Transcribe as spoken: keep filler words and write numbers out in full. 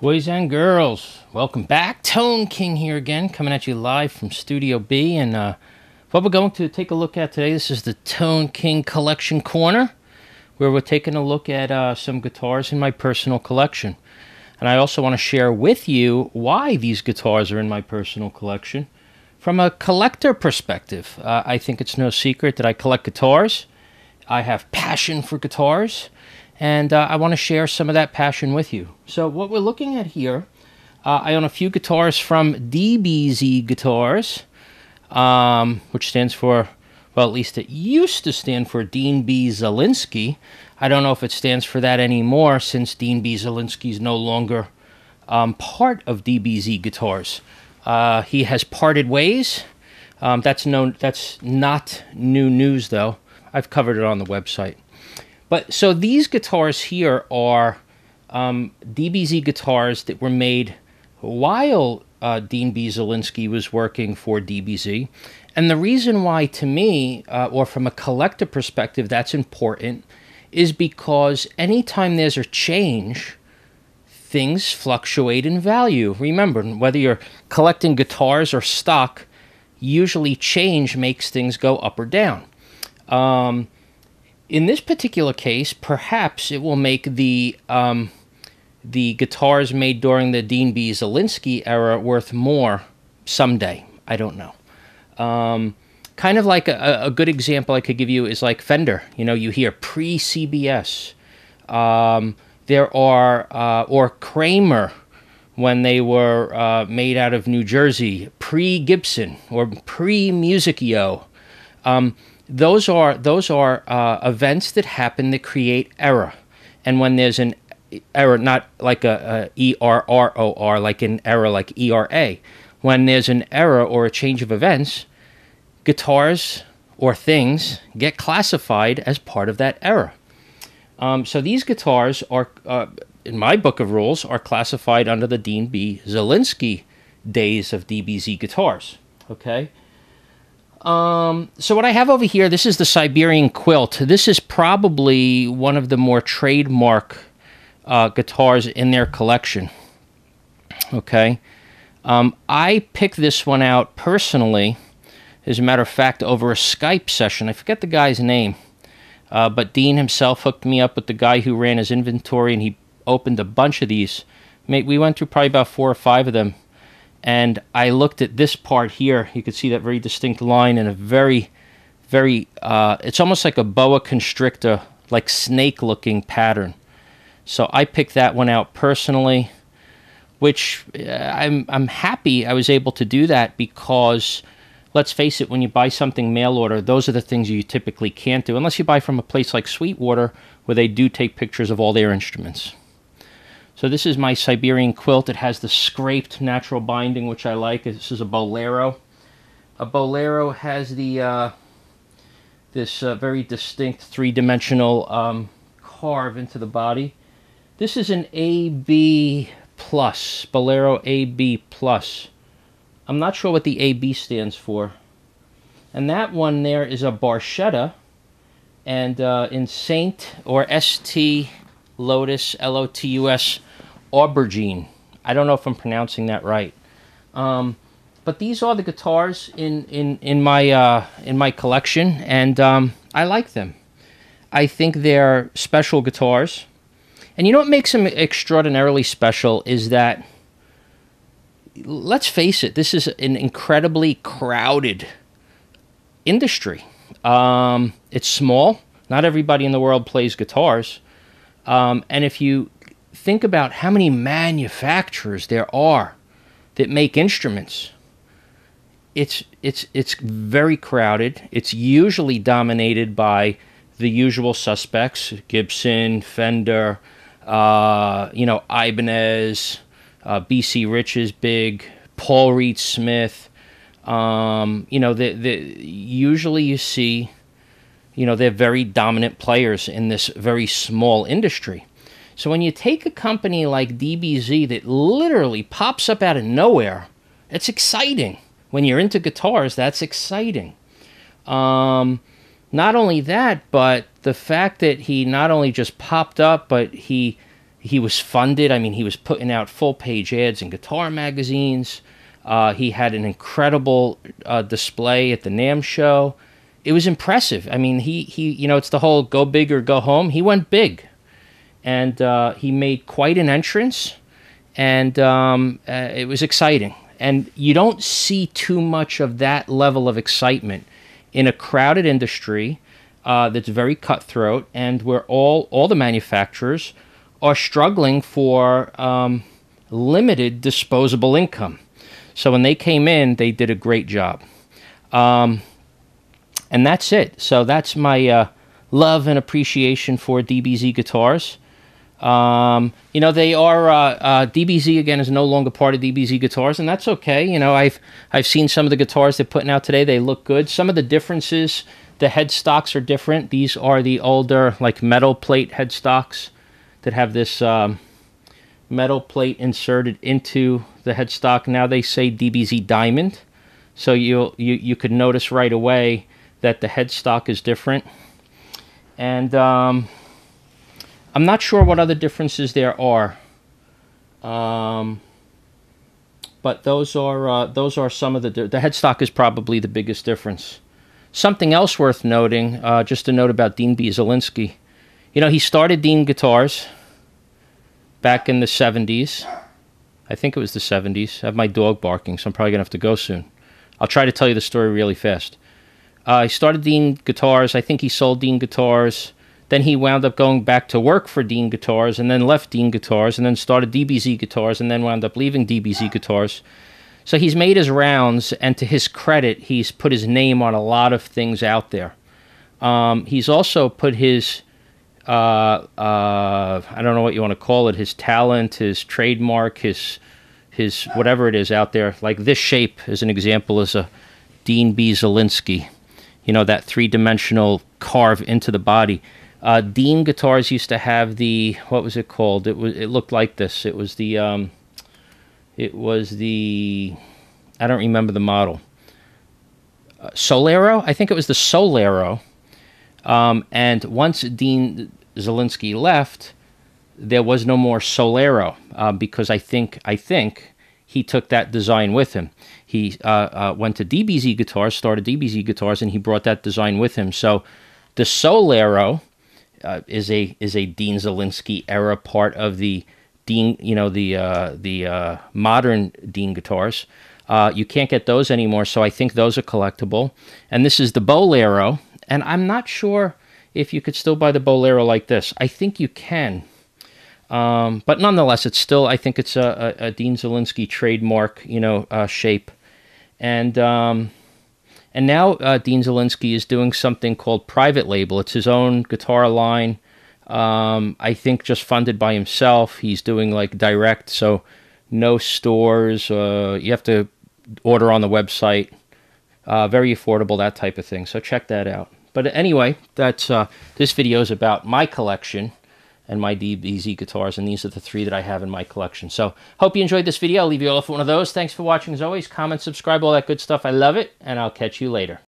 Boys and girls, welcome back. Tone King here again, coming at you live from Studio B. And uh, what we're going to take a look at today, this is the Tone King Collection Corner, where we're taking a look at uh, some guitars in my personal collection. And I also want to share with you why these guitars are in my personal collection. From a collector perspective, uh, I think it's no secret that I collect guitars. I have passion for guitars. And uh, I want to share some of that passion with you. So what we're looking at here, uh, I own a few guitars from D B Z Guitars, um, which stands for, well, at least it used to stand for Dean B. Zielinski. I don't know if it stands for that anymore since Dean B. Zielinski is no longer um, part of D B Z Guitars. Uh, he has parted ways. Um, that's, known, that's not new news, though. I've covered it on the website. But so these guitars here are um, D B Z guitars that were made while uh, Dean B. Zielinski was working for D B Z. And the reason why, to me, uh, or from a collector perspective, that's important, is because anytime there's a change, things fluctuate in value. Remember, whether you're collecting guitars or stock, usually change makes things go up or down. Um, In this particular case, perhaps it will make the um, the guitars made during the Dean B. Zielinski era worth more someday. I don't know. Um, kind of like a, a good example I could give you is like Fender. You know, you hear pre-C B S. Um, there are, uh, or Kramer, when they were uh, made out of New Jersey, pre-Gibson or pre-Music-Yo. Um, Those are those are uh, events that happen that create error, and when there's an error, not like a, a E R R O R, like an error like E R A, when there's an error or a change of events, guitars or things get classified as part of that error. Um, so these guitars are, uh, in my book of rules, are classified under the Dean B. Zielinski days of D B Z guitars. Okay. Um, so what I have over here, this is the Siberian Quilt. This is probably one of the more trademark uh, guitars in their collection. Okay. Um, I picked this one out personally, as a matter of fact, over a Skype session. I forget the guy's name, uh, but Dean himself hooked me up with the guy who ran his inventory, and he opened a bunch of these. We went through probably about four or five of them. And I looked at this part here. You can see that very distinct line and a very, very, uh, it's almost like a boa constrictor, like snake-looking pattern. So I picked that one out personally, which uh, I'm, I'm happy I was able to do that because, let's face it, when you buy something mail order, those are the things you typically can't do, unless you buy from a place like Sweetwater, where they do take pictures of all their instruments. So this is my Siberian Quilt. It has the scraped natural binding, which I like. This is a Bolero. A Bolero has the uh, this uh, very distinct three-dimensional um, carve into the body. This is an A B plus, Bolero A B plus. I'm not sure what the A B stands for. And that one there is a Barchetta, and uh, in Saint or S T Lotus, L O T U S, Aubergine. I don't know if I'm pronouncing that right. Um, but these are the guitars in, in, in, my, uh, in my collection, and um, I like them. I think they're special guitars. And you know what makes them extraordinarily special is that, let's face it, this is an incredibly crowded industry. Um, it's small. Not everybody in the world plays guitars. Um, and if you think about how many manufacturers there are that make instruments, it's it's it's very crowded. It's usually dominated by the usual suspects: Gibson, Fender, uh, you know, Ibanez, uh, B C Rich is big, Paul Reed Smith. Um, you know, the the usually you see. You know, they're very dominant players in this very small industry. So when you take a company like D B Z that literally pops up out of nowhere, it's exciting. When you're into guitars, that's exciting. Um, not only that, but the fact that he not only just popped up, but he he was funded. I mean, he was putting out full-page ads in guitar magazines. Uh, he had an incredible uh, display at the NAMM show. It was impressive. I mean, he, he you know, it's the whole go big or go home. He went big. And uh, he made quite an entrance. And um, uh, it was exciting. And you don't see too much of that level of excitement in a crowded industry uh, that's very cutthroat, and where all, all the manufacturers are struggling for um, limited disposable income. So when they came in, they did a great job. Um, and that's it. So that's my uh, love and appreciation for D B Z guitars. Um, you know, they are, uh, uh, D B Z again is no longer part of D B Z guitars, and that's okay. You know, I've, I've seen some of the guitars they're putting out today. They look good. Some of the differences, the headstocks are different. These are the older, like, metal plate headstocks that have this um, metal plate inserted into the headstock. Now they say D B Z Diamond. So you'll, you, you could notice right away that the headstock is different. And, um... I'm not sure what other differences there are, um, but those are uh, those are some of the the headstock is probably the biggest difference. Something else worth noting, uh, just a note about Dean B. Zielinski. You know, he started Dean Guitars back in the seventies. I think it was the seventies. I have my dog barking, so I'm probably gonna have to go soon. I'll try to tell you the story really fast. Uh, he started Dean Guitars. I think he sold Dean Guitars. Then he wound up going back to work for Dean Guitars, and then left Dean Guitars, and then started D B Z Guitars, and then wound up leaving D B Z Guitars. So he's made his rounds, and to his credit, he's put his name on a lot of things out there. Um, he's also put his, uh, uh, I don't know what you want to call it, his talent, his trademark, his, his whatever it is out there. Like this shape, as an example, is a Dean B. Zielinski. You know, that three-dimensional carve into the body. Uh, Dean Guitars used to have the, what was it called? It was, it looked like this. It was the, um, it was the, I don't remember the model. Uh, Solero? I think it was the Solero. Um, and once Dean Zielinski left, there was no more Solero, uh, because I think, I think he took that design with him. He uh, uh, went to D B Z Guitars, started D B Z Guitars, and he brought that design with him. So the Solero Uh, is a is a Dean Zielinski era part of the Dean, you know, the uh, the uh, modern Dean guitars. Uh, you can't get those anymore, so I think those are collectible. And this is the Bolero, and I'm not sure if you could still buy the Bolero like this. I think you can, um, but nonetheless, it's still, I think it's a, a, a Dean Zielinski trademark, you know, uh, shape. And um, And now uh, Dean Zielinski is doing something called Private Label. It's his own guitar line, um, I think just funded by himself. He's doing like direct, so no stores. Uh, you have to order on the website. Uh, very affordable, that type of thing. So check that out. But anyway, that's uh, this video is about my collection and my D B Z guitars, and these are the three that I have in my collection. So, hope you enjoyed this video. I'll leave you all with one of those. Thanks for watching as always. Comment, subscribe, all that good stuff. I love it, and I'll catch you later.